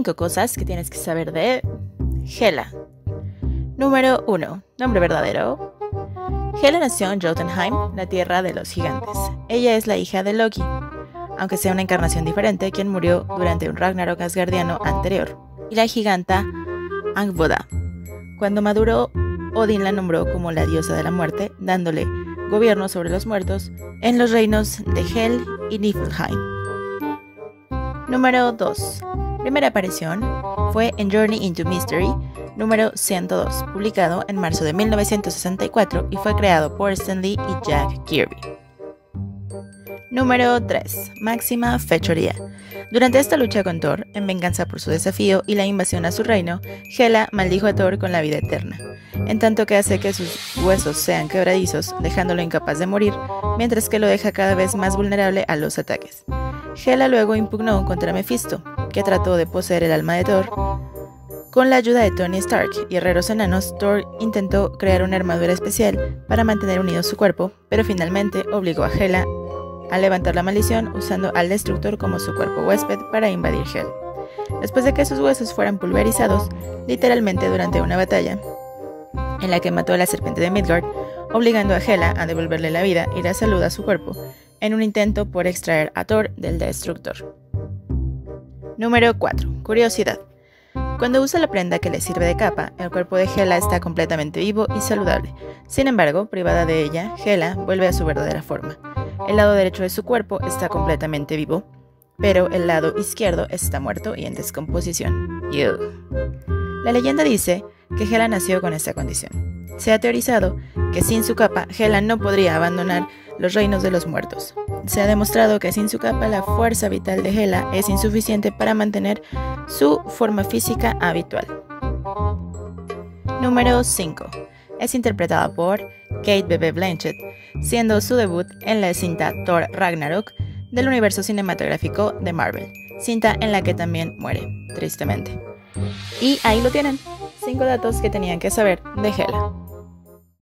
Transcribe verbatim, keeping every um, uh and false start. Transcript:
cinco cosas que tienes que saber de Hela. Número uno. Nombre verdadero. Hela nació en Jotunheim, la tierra de los gigantes. Ella es la hija de Loki, aunque sea una encarnación diferente, quien murió durante un Ragnarok asgardiano anterior, y la giganta Angbodda. Cuando maduró, Odín la nombró como la diosa de la muerte, dándole gobierno sobre los muertos en los reinos de Hel y Niflheim. Número dos. Primera aparición fue en Journey into Mystery, número ciento dos, publicado en marzo de mil novecientos sesenta y cuatro y fue creado por Stan Lee y Jack Kirby. Número tres. Máxima fechoría. Durante esta lucha con Thor, en venganza por su desafío y la invasión a su reino, Hela maldijo a Thor con la vida eterna, en tanto que hace que sus huesos sean quebradizos, dejándolo incapaz de morir, mientras que lo deja cada vez más vulnerable a los ataques. Hela luego impugnó contra Mephisto, que trató de poseer el alma de Thor. Con la ayuda de Tony Stark y herreros enanos, Thor intentó crear una armadura especial para mantener unido su cuerpo, pero finalmente obligó a Hela a levantar la maldición usando al Destructor como su cuerpo huésped para invadir Hel. Después de que sus huesos fueran pulverizados, literalmente durante una batalla, en la que mató a la serpiente de Midgard, obligando a Hela a devolverle la vida y la salud a su cuerpo, en un intento por extraer a Thor del Destructor. Número cuatro. Curiosidad. Cuando usa la prenda que le sirve de capa, el cuerpo de Hela está completamente vivo y saludable. Sin embargo, privada de ella, Hela vuelve a su verdadera forma. El lado derecho de su cuerpo está completamente vivo, pero el lado izquierdo está muerto y en descomposición. Ew. La leyenda dice que Hela nació con esta condición. Se ha teorizado que sin su capa, Hela no podría abandonar los reinos de los muertos. Se ha demostrado que sin su capa la fuerza vital de Hela es insuficiente para mantener su forma física habitual. Número cinco. Es interpretada por Kate Bebe Blanchett, siendo su debut en la cinta Thor Ragnarok del universo cinematográfico de Marvel, cinta en la que también muere, tristemente. Y ahí lo tienen, cinco datos que tenían que saber de Hela.